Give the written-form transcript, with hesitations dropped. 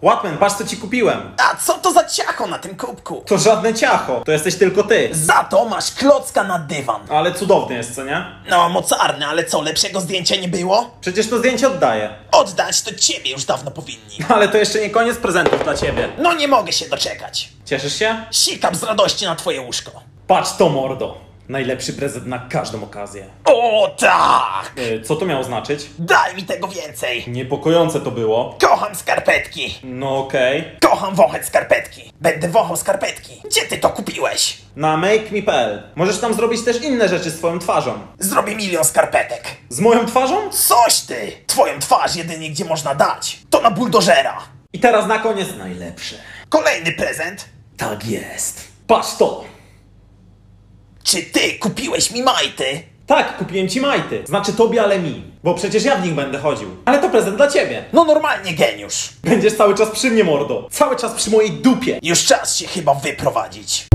Łatman, patrz co ci kupiłem. A co to za ciacho na tym kubku? To żadne ciacho, to jesteś tylko ty. Za to masz klocka na dywan. Ale cudowny jest, co nie? No, mocarny, ale co, lepszego zdjęcia nie było? Przecież to zdjęcie oddaję. Oddać to ciebie już dawno powinni. Ale to jeszcze nie koniec prezentów dla ciebie. No nie mogę się doczekać. Cieszysz się? Sikam z radości na twoje łóżko. Patrz to, mordo. Najlepszy prezent na każdą okazję. O tak! Co to miało znaczyć? Daj mi tego więcej. Niepokojące to było. Kocham skarpetki. No okej. Kocham wąchać skarpetki. Będę wąchał skarpetki. Gdzie ty to kupiłeś? Na makeme.pl. Możesz tam zrobić też inne rzeczy z twoją twarzą. Zrobię 1 000 000 skarpetek. Z moją twarzą? Coś ty! Twoją twarz jedynie gdzie można dać. To na buldożera. I teraz na koniec najlepsze. Kolejny prezent. Tak jest. Patrz to. Czy ty kupiłeś mi majty? Tak, kupiłem ci majty. Znaczy tobie, ale mi. Bo przecież ja w nich będę chodził. Ale to prezent dla ciebie. No normalnie geniusz. Będziesz cały czas przy mnie, mordo. Cały czas przy mojej dupie. Już czas się chyba wyprowadzić.